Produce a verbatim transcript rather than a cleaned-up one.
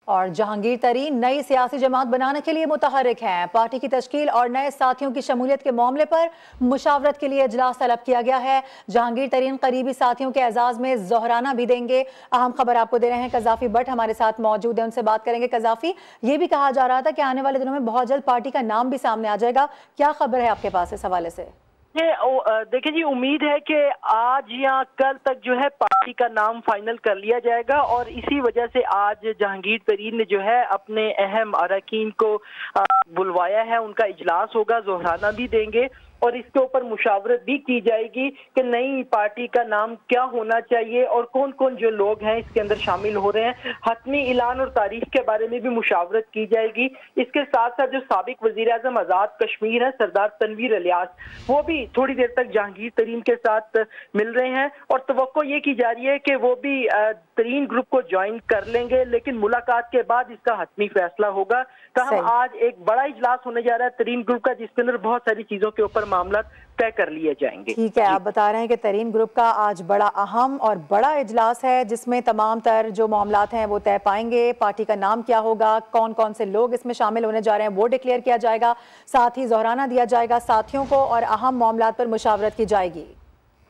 और जहांगीर तरीन नई सियासी जमात बनाने के लिए मुतहर्रिक हैं। पार्टी की तश्कील और नए साथियों की शमूलियत के मामले पर मुशावरत के लिए इजलास तलब किया गया है। जहांगीर तरीन करीबी साथियों के एजाज में जोहराना भी देंगे। अहम खबर आपको दे रहे हैं, कज़ाफी भट्ट हमारे साथ मौजूद है, उनसे बात करेंगे। कज़ाफी, ये भी कहा जा रहा था कि आने वाले दिनों में बहुत जल्द पार्टी का नाम भी सामने आ जाएगा, क्या खबर है आपके पास इस हवाले से? देखिए जी, उम्मीद है कि आज या कल तक जो है पार्टी का नाम फाइनल कर लिया जाएगा और इसी वजह से आज जहांगीर तरीन ने जो है अपने अहम अरकान को बुलवाया है। उनका इजलास होगा, जोहराना भी देंगे और इसके ऊपर मुशावरत भी की जाएगी कि नई पार्टी का नाम क्या होना चाहिए और कौन कौन जो लोग हैं इसके अंदर शामिल हो रहे हैं। हतमी ऐलान और तारीख के बारे में भी मुशावरत की जाएगी। इसके साथ साथ जो साबिक वजीर आजम आजाद कश्मीर है सरदार तनवीर इलियास, वो भी थोड़ी देर तक जहांगीर तरीन के साथ मिल रहे हैं और तवक्को ये की जा रही है कि वो भी तरीन ग्रुप को ज्वाइन कर लेंगे, लेकिन मुलाकात के बाद इसका हतमी फैसला होगा। तो हम आज एक बड़ा इजलास होने जा रहा है तरीन ग्रुप का, जिसके अंदर बहुत सारी चीजों के ऊपर मामला तय कर लिए जाएंगे। ठीक है, आप बता रहे हैं कि तरीन ग्रुप का आज बड़ा अहम और बड़ा इजलास है जिसमें तमाम तर जो मामलात हैं वो तय पाएंगे। पार्टी का नाम क्या होगा, कौन कौन से लोग इसमें शामिल होने जा रहे हैं वो डिक्लेयर किया जाएगा, साथ ही जोहराना दिया जाएगा साथियों को और अहम मामलात पर मुशावरत की जाएगी।